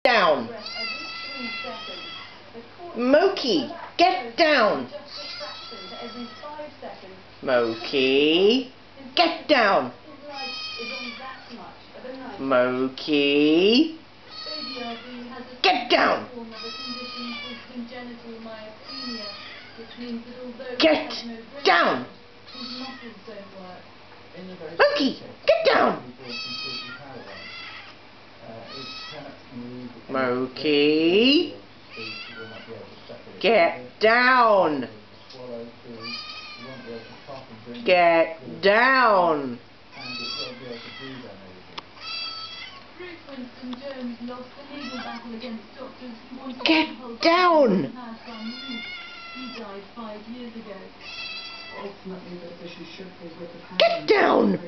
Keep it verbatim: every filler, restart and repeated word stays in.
down. Moki, get down. Moki, get down. Moki, get down. Get down. Moki, get down. Moki, get down. Get down. Get down. Get down.